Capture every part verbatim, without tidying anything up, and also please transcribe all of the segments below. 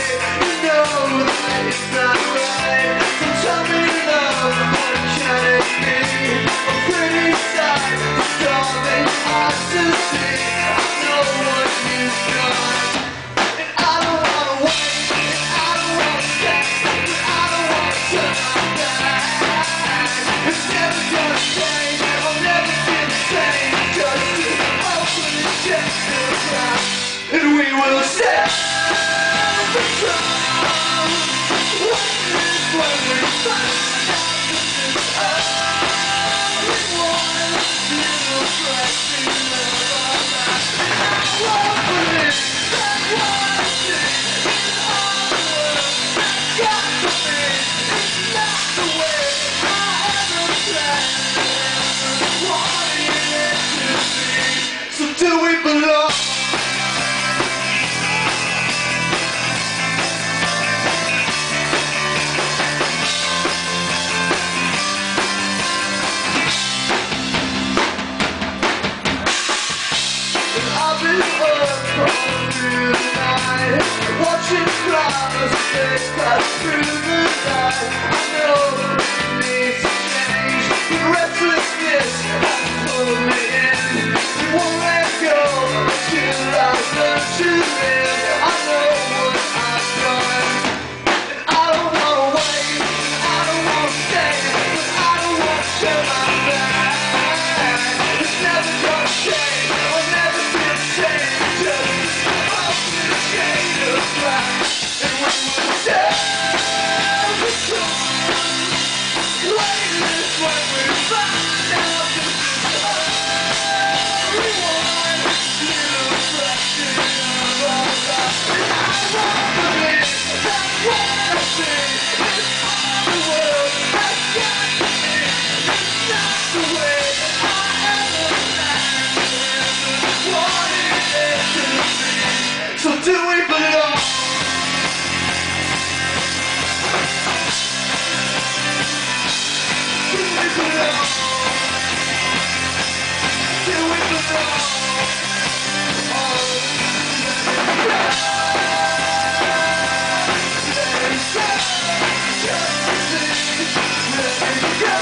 And we will stand the throne. When we find out this is only one little fraction of our lives. I won't believe that one thing in all the world has got to be. It's not the way I ever planned it, wanted it to be. So do we belong? Watching clouds they pass through the night. I know it needs to change, but restlessness has pulled me in. It won't let go until I learn to live. I know what I've done, and I don't wanna wait, I don't wanna stay, but I don't wanna turn my back. It's never gonna change, I'll never be the same. Just open the chain of black. So do we belong? Do we belong? Do we belong? Oh, let it go. Let it go. Just a thing. Let it go.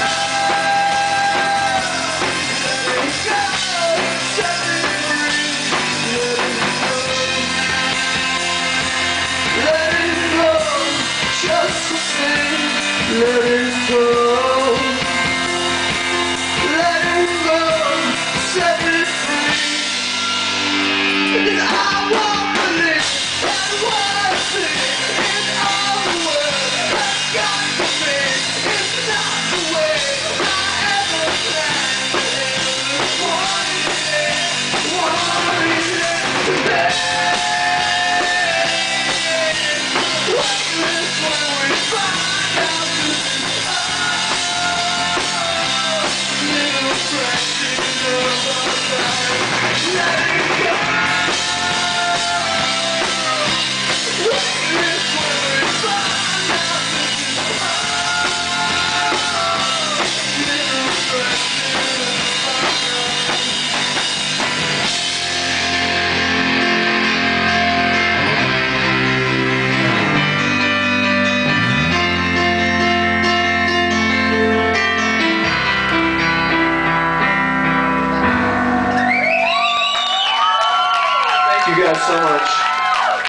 Let it go. Set me free. Let it go. Let it go, just the same. Let it go. Let it go, set me free. And I won't believe that one thing in all the world has got to be. It's not the way I ever planned it. Wanted it, wanted it to be. Thank you guys so much.